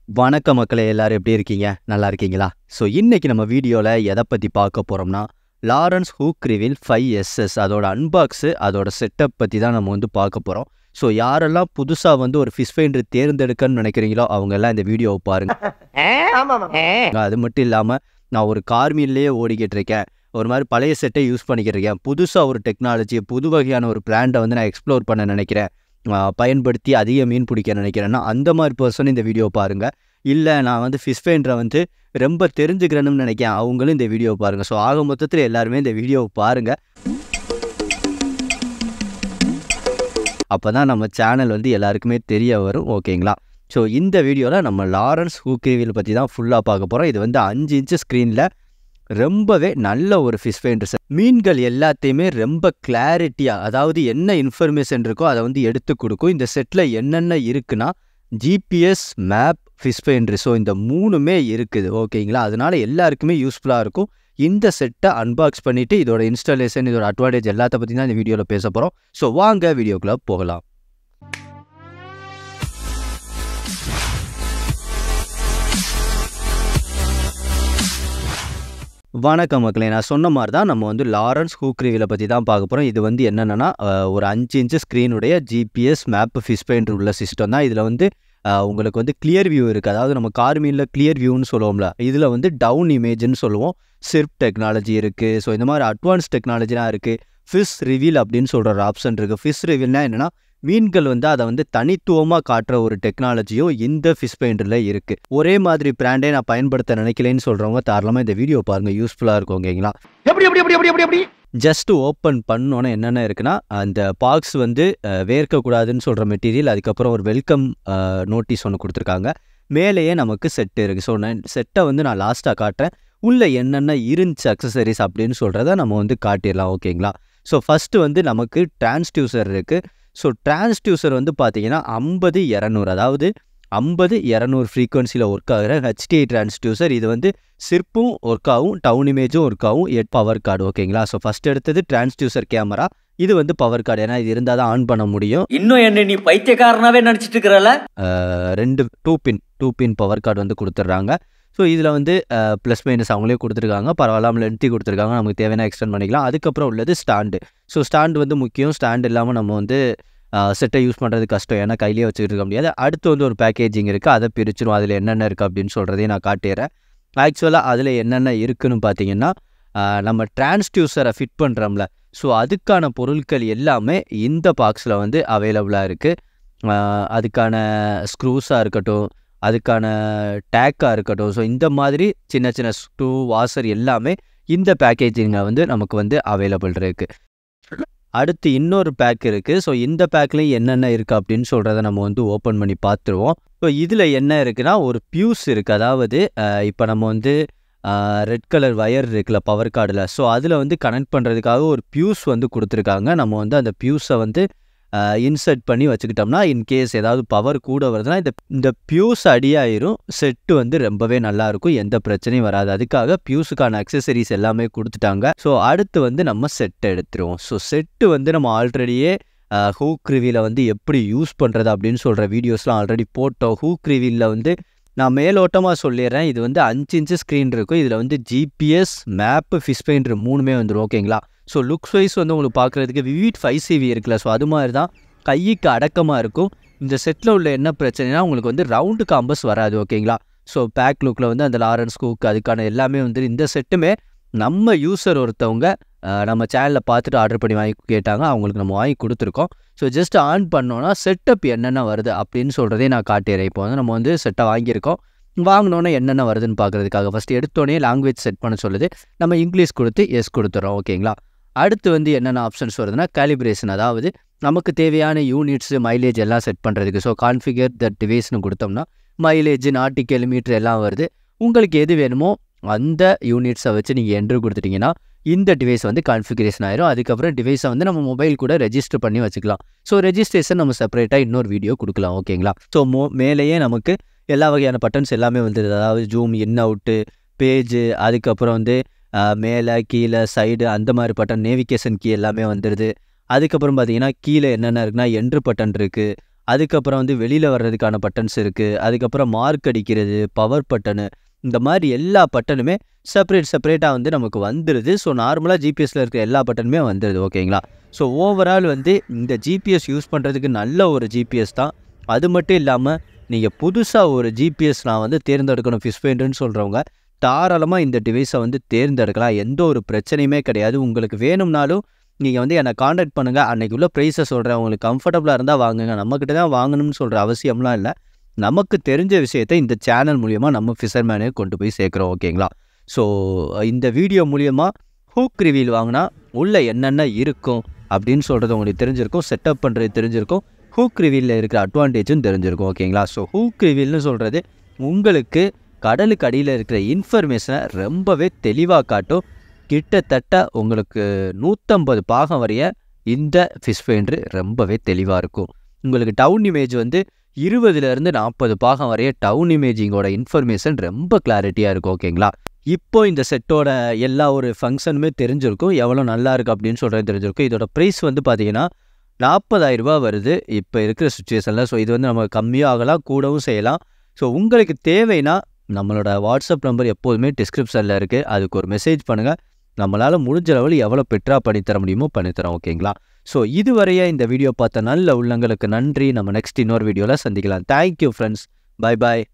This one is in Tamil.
வணக்கம் மக்களே, எல்லாரும் எப்படி இருக்கீங்க? நல்லா இருக்கீங்களா? ஸோ இன்னைக்கு நம்ம வீடியோவில் எதை பற்றி பார்க்க போகிறோம்னா, லாரன்ஸ் ஹூக் ரிவீல் 5SS அதோட அன்பாக்ஸு, அதோட செட்டப் பற்றி தான் நம்ம பார்க்க போகிறோம். ஸோ யாரெல்லாம் புதுசாக ஒரு ஃபிஷ் ஃபைண்டர் தேர்ந்தெடுக்கன்னு நினைக்கிறீங்களோ அவங்க எல்லாம் இந்த வீடியோவை பாருங்கள். அது மட்டும் இல்லாமல் நான் ஒரு கார்மீன்லேயே ஓடிக்கிட்டு இருக்கேன், ஒரு மாதிரி பழைய செட்டை யூஸ் பண்ணிக்கிட்டு இருக்கேன், புதுசாக ஒரு டெக்னாலஜி, புது வகையான ஒரு பிராண்டை நான் எக்ஸ்ப்ளோர் பண்ண நினைக்கிறேன், பயன்படுத்தி அதிக மீன் பிடிக்க நினைக்கிறேன்னா அந்த மாதிரி பர்சன் இந்த வீடியோ பாருங்கள். இல்லை நான் ஃபிஷ் ஃபைண்டரை ரொம்ப தெரிஞ்சுக்கிறேன்னு நினைக்கிறேன், அவங்களும் இந்த வீடியோவை பாருங்கள். ஸோ ஆக மொத்தத்தில் எல்லாருமே இந்த வீடியோவை பாருங்கள். அப்போ தான் நம்ம சேனல் எல்லாருக்குமே தெரிய வரும். ஓகேங்களா? ஸோ இந்த வீடியோவில் நம்ம லாரன்ஸ் ஹூக் ரிவீல் பற்றி தான் ஃபுல்லாக பார்க்க போகிறோம். இது 5 இன்ச்சு ஸ்க்ரீனில் ரொம்பவே நல்ல ஒரு ஃபிஷ் ஃபைண்டர் செட். மீன்கள் எல்லாத்தையுமே ரொம்ப கிளாரிட்டியாக, அதாவது என்ன இன்ஃபர்மேஷன் இருக்கோ அதை எடுத்து கொடுக்கும். இந்த செட்டில் என்னென்ன இருக்குன்னா GPS, map, fish finder. So இந்த மூணுமே இருக்குது. ஓகேங்களா? அதனால எல்லாருக்குமே யூஸ்ஃபுல்லாக இருக்கும். இந்த செட்டை அன்பாக்ஸ் பண்ணிவிட்டு இதோட இன்ஸ்டாலேஷன், இதோட அட்வான்டேஜ் எல்லாத்த பற்றி தான் இந்த வீடியோவில் பேச போகிறோம். ஸோ வாங்க வீடியோக்குள்ளே போகலாம். வணக்கம் மக்களே, நான் சொன்ன மாதிரி தான் நம்ம லாரன்ஸ் ஹூக் ரிவீலை பற்றி தான் பார்க்க போகிறோம். இது என்னென்னா ஒரு 5 இன்ச்சு ஸ்க்ரீனுடைய ஜிபிஎஸ், மேப், ஃபிஷ் ஃபைண்டர் உள்ள சிஸ்டம் தான். இதில் உங்களுக்கு கிளியர் வியூ இருக்குது. அதாவது நம்ம கார்மீனில் கிளியர் வியூன்னு சொல்லுவோம்ல, இதில் டவுன் இமேஜ்னு சொல்லுவோம். சிர்ப் டெக்னாலஜி இருக்குது. ஸோ இந்த மாதிரி அட்வான்ஸ் டெக்னாலஜிலாம் இருக்குது. ஃபிஷ் ரிவீல் அப்படின்னு சொல்கிற ஒரு ஆப்ஷன் இருக்குது. ஃபிஷ் ரிவீல்னா என்னென்னா மீன்கள் அதை தனித்துவமாக காட்டுற ஒரு டெக்னாலஜியும் இந்த ஃபிஷ் ஃபைண்டரில் இருக்குது. ஒரே மாதிரி பிராண்டே நான் பயன்படுத்த நினைக்கலன்னு சொல்கிறவங்க தாராளமாக இந்த வீடியோ பாருங்கள், யூஸ்ஃபுல்லாக இருக்கும். ஓகேங்களா? எப்படி ஜஸ்ட் ஓப்பன் பண்ணோன்னே என்னென்ன இருக்குன்னா, அந்த பாக்ஸ் வேர்க்கக்கூடாதுன்னு சொல்கிற மெட்டீரியல், அதுக்கப்புறம் ஒரு வெல்கம் நோட்டீஸ் ஒன்று கொடுத்துருக்காங்க. மேலேயே நமக்கு செட்டு இருக்குது. ஸோ நான் செட்டை நான் லாஸ்ட்டாக காட்டுறேன். உள்ளே என்னென்ன இருந்துச்சு அக்சசரிஸ் அப்படின்னு சொல்கிறத நம்ம காட்டிடலாம். ஓகேங்களா? ஸோ ஃபஸ்ட்டு நமக்கு டிரான்ஸ்டியூசர் இருக்குது. ஸோ டிரான்ஸ்டியூசர் பார்த்தீங்கன்னா 50-200, அதாவது 50-200 ஃப்ரீக்வன்சியில் ஒர்க் ஆகிற HDI டிரான்ஸ்டியூசர். இது சிர்ப்பும் ஒர்க் ஆகும், டவுன் இமேஜும் ஒர்க் ஆகும், பவர் கார்டு. ஓகேங்களா? ஸோ ஃபஸ்ட் எடுத்தது டிரான்ஸ்டியூசர் கேமரா. இது பவர் கார்டு, ஏன்னா இது இருந்தால் தான் ஆன் பண்ண முடியும். இன்னும் என்ன நீ பைத்தியக்காரனாவே நினச்சிட்டு இருக்கிறல. 2 டூ பின் பவர் கார்டு கொடுத்துட்றாங்க. ஸோ இதில் ப்ளஸ் மைனஸ் அவங்களே கொடுத்துருக்காங்க. பரவாயில்லாமல் லென்த்தி கொடுத்துருக்காங்க, நமக்கு தேவையான எக்ஸ்டெண்ட் பண்ணிக்கலாம். அதுக்கப்புறம் உள்ளது ஸ்டாண்டு. ஸோ ஸ்டாண்டு முக்கியம். ஸ்டாண்ட் இல்லாமல் நம்ம செட்டை யூஸ் பண்ணுறது கஷ்டம், ஏன்னா கையிலேயே வச்சுக்கிட்டு இருக்க முடியாது. அடுத்து ஒரு பேக்கேஜிங் இருக்குது, அதை பிரிச்சிடும். அதில் என்னென்ன இருக்குது அப்படின்னு சொல்கிறதையும் நான் காட்டிடுறேன். ஆக்சுவலாக அதில் என்னென்ன இருக்குதுன்னு பார்த்தீங்கன்னா, நம்ம டிரான்ஸ்டியூசரை ஃபிட் பண்ணுறோம்ல, ஸோ அதுக்கான பொருட்கள் எல்லாமே இந்த பாக்ஸில் அவைலபிளாக இருக்குது. அதுக்கான ஸ்க்ரூஸாக இருக்கட்டும், அதுக்கான டேக்காக இருக்கட்டும், ஸோ இந்த மாதிரி சின்ன சின்ன ஸ்க்ரூ, வாசர் எல்லாமே இந்த பேக்கேஜிங்கில் நமக்கு அவைலபிள் இருக்குது. அடுத்து இன்னொரு பேக் இருக்குது. ஸோ இந்த பேக்லேயும் என்னென்ன இருக்குது அப்படின்னு சொல்கிறத நம்ம ஓப்பன் பண்ணி பார்த்துருவோம். ஸோ இதில் என்ன இருக்குன்னா, ஒரு பியூஸ் இருக்குது. அதாவது இப்போ நம்ம ரெட் கலர் வயர் இருக்குல்ல பவர் கார்டில், ஸோ அதில் கனெக்ட் பண்ணுறதுக்காக ஒரு பியூஸ் கொடுத்துருக்காங்க. நம்ம அந்த பியூஸை இன்சர்ட் பண்ணி வச்சுக்கிட்டோம்னா, இன்கேஸ் ஏதாவது பவர் கூட வருதுன்னா இந்த பியூஸ் அடியாயிரும். செட்டு ரொம்பவே நல்லாயிருக்கும், எந்த பிரச்சனையும் வராது. அதுக்காக பியூஸுக்கான அக்சசரிஸ் எல்லாமே கொடுத்துட்டாங்க. ஸோ அடுத்து நம்ம செட்டை எடுத்துருவோம். ஸோ செட்டு நம்ம ஆல்ரெடியே ஹூக் ரிவீலை எப்படி யூஸ் பண்ணுறது அப்படின்னு சொல்கிற வீடியோஸ்லாம் ஆல்ரெடி போட்டோம். ஹூக் ரிவீலில் நான் மேலோட்டமாக சொல்லிடுறேன். இது 5 இன்ச்சு ஸ்க்ரீன் இருக்கும். இதில் ஜிபிஎஸ், மேப்பு, ஃபிஷ் ஃபைண்டர் மூணுமே வந்துடும். ஓகேங்களா? ஸோ லுக்ஸ் வைஸ் உங்களுக்கு பார்க்குறதுக்கு விவிட் 5CV இருக்குல்ல, ஸோ அது மாதிரி தான் கைக்கு அடக்கமாக இருக்கும். இந்த செட்டில் உள்ள என்ன பிரச்சனைனா, உங்களுக்கு ரவுண்டு காம்பஸ் வராது. ஓகேங்களா? ஸோ பேக் லுக்கில் அந்த லாரன்ஸ் ஹூக் அதுக்கான எல்லாமே இந்த செட்டுமே நம்ம யூசர் ஒருத்தவங்க நம்ம சேனலில் பார்த்துட்டு ஆர்டர் பண்ணி வாங்கி கேட்டாங்க, அவங்களுக்கு நம்ம வாங்கி கொடுத்துருக்கோம். ஸோ ஜஸ்ட் ஆன் பண்ணோன்னா செட்டப் என்னென்ன வருது அப்படின்னு சொல்கிறதே நான் காட்டிடுறேன். இப்போ நம்ம செட்டை வாங்கியிருக்கோம். வாங்கினோன்னே என்னென்ன வருதுன்னு பார்க்குறதுக்காக ஃபஸ்ட்டு எடுத்தோடனே லாங்குவேஜ் செட் பண்ண சொல்லுது. நம்ம இங்கிலீஷ் கொடுத்து எஸ் கொடுத்துறோம். ஓகேங்களா? அடுத்து என்னென்ன ஆப்ஷன்ஸ் வருதுன்னா, கேலிப்ரேஷன், அதாவது நமக்கு தேவையான யூனிட்ஸு, மைலேஜ் எல்லாம் செட் பண்ணுறதுக்கு. ஸோ கான்ஃபிகர் த டிவைஸ்னு கொடுத்தோம்னா மைலேஜ், நாட்டிக்கல், மீட்டர் எல்லாம் வருது. உங்களுக்கு எது வேணுமோ அந்த யூனிட்ஸை வச்சு நீங்கள் என்ட்ரு கொடுத்துட்டிங்கன்னா இந்த டிவைஸ் கான்ஃபிகரேஷன் ஆயிரும். அதுக்கப்புறம் டிவைஸை நம்ம மொபைல் கூட ரெஜிஸ்டர் பண்ணி வச்சுக்கலாம். ஸோ ரெஜிஸ்ட்ரேஷன் நம்ம செப்பரேட்டாக இன்னொரு வீடியோ கொடுக்கலாம். ஓகேங்களா? ஸோ மேலேயே நமக்கு எல்லா வகையான பட்டன்ஸ் எல்லாமே வந்துடுது. அதாவது ஜூம், இன், அவுட்டு, பேஜு, அதுக்கப்புறம் மேலே, கீழே, சைடு அந்த மாதிரி பட்டன், நேவிகேஷன் கீ எல்லாமே வந்துடுது. அதுக்கப்புறம் பார்த்தீங்கன்னா கீழே என்னென்ன இருக்குன்னா என்ட்ரு பட்டன் இருக்குது. அதுக்கப்புறம் வந்து வெளியில் வர்றதுக்கான பட்டன்ஸ் இருக்குது. அதுக்கப்புறம் மார்க் அடிக்கிறது, பவர் பட்டனு, இந்த மாதிரி எல்லா பட்டனுமே செப்பரேட்டாக வந்து நமக்கு வந்துடுது. ஸோ நார்மலாக ஜிபிஎஸ்சில் இருக்கிற எல்லா பட்டனுமே வந்துடுது. ஓகேங்களா? ஸோ ஓவரால் வந்து இந்த ஜிபிஎஸ் யூஸ் பண்ணுறதுக்கு நல்ல ஒரு ஜிபிஎஸ் தான். அது மட்டும் இல்லாமல் நீங்கள் புதுசாக ஒரு ஜிபிஎஸ் நான் வந்து தேர்ந்தெடுக்கணும் ஃபிஷ் ஃபைண்டர்னு சொல்கிறவங்க தாராளமாக இந்த டிவைஸை வந்து தேர்ந்தெடுக்கலாம். எந்த ஒரு பிரச்சனையுமே கிடையாது. உங்களுக்கு வேணும்னாலும் நீங்கள் வந்து என்னை காண்டாக்ட் பண்ணுங்கள். அன்றைக்கி உள்ள ப்ரைஸை சொல்கிறேன். உங்களுக்கு கம்ஃபர்டபுளாக இருந்தால் வாங்குங்க. நம்மக்கிட்ட தான் வாங்கணும்னு சொல்கிற அவசியம்லாம் இல்லை. நமக்கு தெரிஞ்ச விஷயத்தை இந்த சேனல் மூலிமா நம்ம ஃபிஷர்மேனே கொண்டு போய் சேர்க்குறோம். ஓகேங்களா? ஸோ இந்த வீடியோ மூலிமா ஹூக் ரிவீல் வாங்கினா உள்ளே என்னென்ன இருக்கும் அப்படின்னு சொல்கிறது உங்களுக்கு தெரிஞ்சிருக்கும். செட்டப் பண்ணுறது தெரிஞ்சிருக்கும். ஹூக் ரிவீலில் இருக்கிற அட்வான்டேஜும் தெரிஞ்சிருக்கும். ஓகேங்களா? ஸோ ஹூக் ரிவீல்னு சொல்கிறது உங்களுக்கு கடலுக்கு அடியில் இருக்கிற இன்ஃபர்மேஷனை ரொம்பவே தெளிவாக காட்டும். கிட்டத்தட்ட உங்களுக்கு 150 பாகம் வரைய இந்த ஃபிஷ் ஃபைண்டர் ரொம்பவே தெளிவாக இருக்கும். உங்களுக்கு டவுன் இமேஜ் வந்து 20லேருந்து 40 பாகம் வரைய டவுன் இமேஜிங்கோட இன்ஃபர்மேஷன் ரொம்ப கிளாரிட்டியாக இருக்கும். ஓகேங்களா? இப்போ இந்த செட்டோட எல்லா ஒரு ஃபங்க்ஷனுமே தெரிஞ்சிருக்கும். எவ்வளோ நல்லா இருக்குது அப்படின்னு சொல்கிறது தெரிஞ்சிருக்கும். இதோட ப்ரைஸ் வந்து பார்த்தீங்கன்னா 40,000 ரூபா வருது இப்போ இருக்கிற சுச்சுவேஷனில். ஸோ இது வந்து நம்ம கம்மியாக ஆகலாம், கூடவும் செய்யலாம். ஸோ உங்களுக்கு தேவைன்னா நம்மளோட வாட்ஸ்அப் நம்பர் எப்போதுமே டிஸ்கிரிப்ஷனில் இருக்குது. அதுக்கு ஒரு மெசேஜ் பண்ணுங்கள். நம்மளால் முடிஞ்ச லெவலில் எவ்வளோ பெட்டராக பண்ணித்தர முடியுமோ பண்ணித்தரோம். ஓகேங்களா? ஸோ இதுவரையே இந்த வீடியோ பார்த்த நல்ல உள்ளங்களுக்கு நன்றி. நம்ம நெக்ஸ்ட் இன்னொரு வீடியோவில் சந்திக்கலாம். Thank you friends. பை பாய்.